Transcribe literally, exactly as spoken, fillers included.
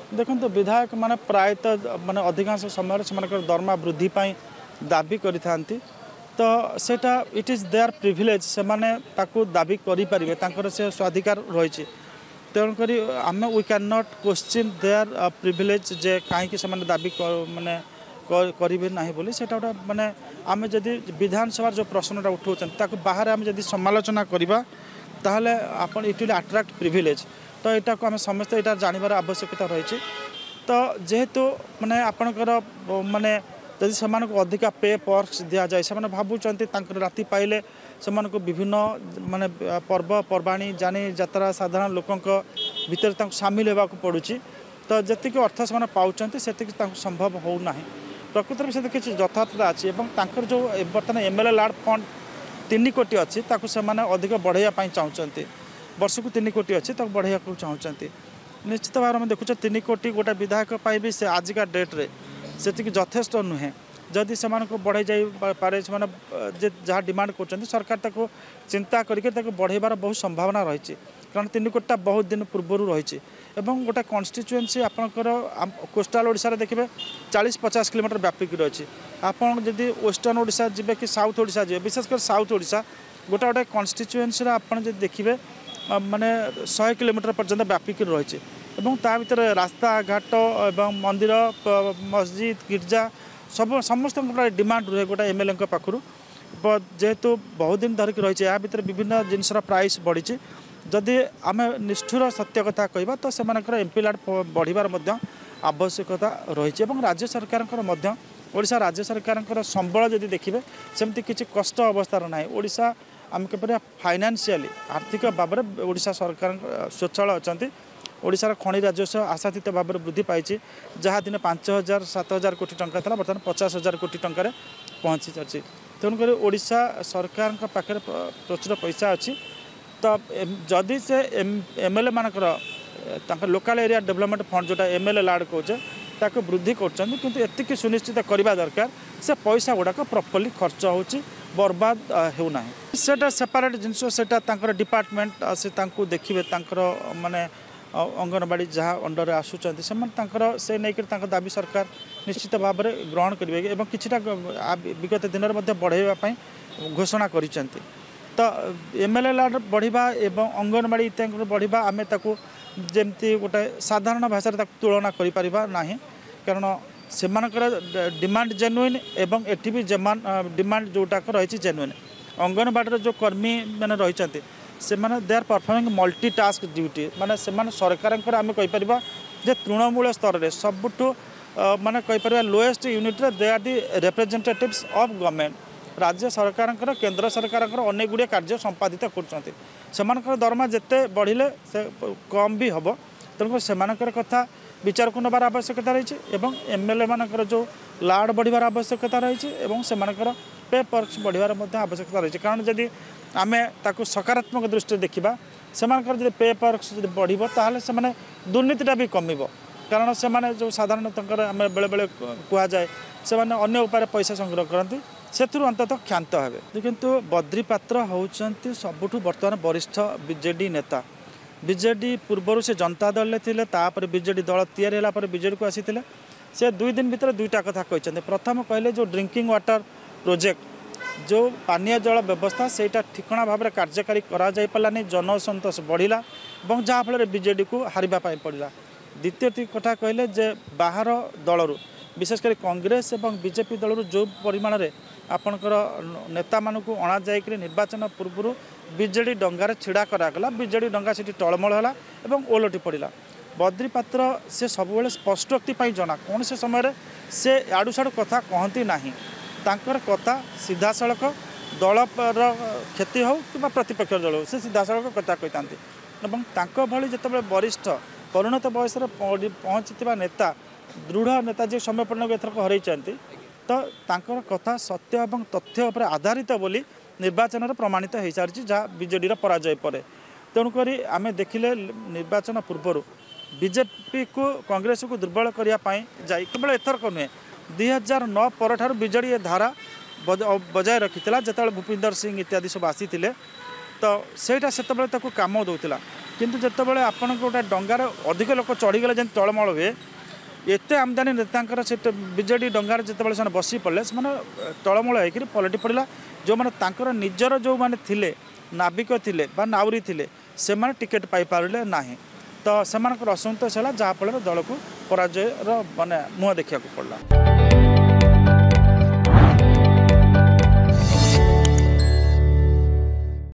देखो विधायक माने प्रायतः माने अधिकांश समय से दरमा वृद्धि पाई दाबी करि थांती तो सेटा इट इज देयर प्रिविलेज से माने ताकू दाबी करि परिबे तांकर से स्वाधिकार रही तेणुक आम we can not question their privilege जे कहीं से दाबी माने करेंगे ना बोली से माने आम जदि विधानसभा जो प्रश्नटा उठाऊँ बाहर आम जदि समालोचना करवा ताहले आपण इट विल अट्रैक्ट प्रिविलेज तो यहाँ को आम समस्त यहाँ जानवर आवश्यकता रही तो जेहेतु माने आपणकर माने जदि से अधिका पे पर्क्स दि जाए से भावुंट राति पाइले से विभिन्न माने पर्व पर्वाणी जानी यात्रा साधारण लोकों भितर सामिल होगा पड़ुची तो जी अर्थ से पाँच से संभव होना प्रकृत में से किसी यथार्थता अच्छी जो बर्तमान एमएलए लाड फंड तीन कोटी अच्छी से अधिक बढ़ाइया चाहते वर्ष को तीन कोटी अच्छी बढ़ाइया चाहते निश्चित भाव में देखुच तीन कोटी गोटे विधायक भी से आजिका डेट्रे से यथेष्ट नुहे जदि से बढ़ाई जापे से जहाँ डिमांड कर सरकार ताको चिंता करके बढ़ाइबार बहुत संभावना रही कारण तीन कोटा बहुत दिन पूर्वर रही गोटे कन्स्टिट्युएंसी आपंकर कोस्टाल ओडिशा देखिए चालीस पचास किलोमीटर व्यापिक रही आपड़ जदि वेस्टर्न ओडिशा जी कि साउथ ओडिशा जी विशेषकर साउथ ओडिशा गोटे गोटे कन्स्टिट्युएंसी आपड़ जब देखिए माने सौ किलोमीटर पर्यंत व्यापिक रही ता भीतर रास्ता घाट एवं मंदिर मस्जिद गिर्जा सब समस्त डिमांड रुहे गोटे एमएलए पाखु जेहेतु बहुत दिन धरिक रही है भीतर विभिन्न जिनसर प्राइस बढ़ी जदि आम निष्ठुर सत्य कथा कहबा तो से एमपी लाड बढ़िबार आवश्यकता रही राज्य सरकार ओडिशा राज्य सरकार संबल जदि देखिए सेमती किसी कष्ट अवस्थार ना ओडिशा आम के फाइनान्शियली आर्थिक भाव में ओडिशा सरकार स्वच्छल अच्छा ओडिशार खनि राजस्व आशातीत भाव में वृद्धि पाई जहाँ दिन पांच हजार सात हजार कोटी टंका था बर्तमान पचास हजार कोटी टंकार पहुँची जाती तेणुक ओडिशा सरकार पाखे प्रचुर पैसा अच्छी तो जदि से एमएलए मानकर लोकल एरिया डेवलपमेंट फंड जोटा एमएलए लाड कहे ताको वृद्धि कर सुनिश्चित करवा दरकार से पैसा गुड़ाक प्रॉपर्ली खर्च होची बर्बाद होना सेटा सेपरेट जिनस से डिपार्टमेंट से देखिए माने अंगनवाड़ी जहाँ अंडर आसुँच से नहीं दाबी सरकार निश्चित भाव में ग्रहण करेंगे और किसी विगत दिन में बढ़ाई घोषणा कर तो एमएलए लाड बढ़िबा एवं अंगनवाड़ी इत्यादि बढ़िबा आमे ताकू जेमती गोटे साधारण भाषा तुलना करि परिबा नाही कारण सेमानकर डिमांड जेन्युइन एवं एठी भी जेमान डिमांड जोटा रही जेन्युइन अंगनवाड़ी जो कर्मी मैंने रही से माने they are performing multi task duty माने से माने सरकार आम कहीपर जे तृणमूल स्तर में सबुठू माने कहीपर lowest unit they are the representatives of government राज्य सरकार केंद्र सरकार अनेक गुड़िया कार्य संपादित कर दरमा जिते बढ़िले से कम भी हम तेणुक से कथा विचार को नबार आवश्यकता रही एमएलए मानकर जो लाड बढ़िबार आवश्यकता रही से पे पर्क्स बढ़िबार आवश्यकता रही कारण जदि आम ताकू सकारात्मक दृष्टि देखा से पे पर्क्स जब बढ़ ताहले से माने दुर्नीतिटा भी कमिब कारण से माने जो साधारण आम बेले बेले कहुए से अन्य उपाय पैसा संग्रह करती से अंततः क्षांत हे किंतु बद्री पात्र होउचंती सबुठु वर्तमान वरिष्ठ बीजेडी नेता बीजेडी पूर्वर से जनता दल थे तापर बीजेडी दल तैयारी होला पर बीजेडी को आसी से दुई दिन भीतर दुईटा कथा कहते प्रथम कहले जो ड्रिंकिंग वाटर प्रोजेक्ट जो पानीय जल व्यवस्था सेटा ठिकणा भाव में कार्यकारी करा जाई पालानी जनसंतोष बढ़िला और जहाँफल बीजेडी को हारिबा पाई पड़ा द्वितीय कथा कहले जे बाहर दलरू विशेषकर कांग्रेस और बीजेपी दलरू जो परिमाण में आपणकर नेता मानू अणा जाकर निर्वाचन पूर्व बीजेडी डंगार छिड़ा करागला बीजेडी डंगा से टलमल है और ओलटी पड़ा बद्री पात्र से सब स्पष्टोक्ति जना कौन से समय से आड़ू साड़ू कथा कहती ना तांकर कथा सीधा सड़क दल क्षति हो कि प्रतिपक्ष दल हो से सीधा सड़क कथा कहता भली जिते वरिष्ठ परिणत बयस पहुँची नेता दृढ़ नेता जी समय पन्न एथरक हरई तो तांकर कथा सत्य और तथ्य उपर आधारित बोली निर्वाचन में प्रमाणित हो सारी जहाँ बीजेडी पराजय पर तेणुक आम देखिले निर्वाचन पूर्व बीजेपी को कांग्रेस को दुर्बल करने जाए केवल एथरक नुहे दुई हजार नौ पर बीजेडी धारा बजाय रखी जो भूपिंदर सिंह इत्यादि सब आसी तो सेटा से कम दौला किंतु जितेबाला आपण गोटे डंगार अधिक लोक चढ़ीगले जन तलमल हुए एत आमदानी नेता से विजेडी डंगार जिते से बसी पड़े से तलमूल होकर पलटि पड़ा जो मैंने निजर जो मैंने थिले नाविक थिले बा नाउरी थिले से मैंने टिकेट पाई पारे ना तो से असंतोष है जहाँफल दल को पराजयर माने मुँह देखा पड़ा।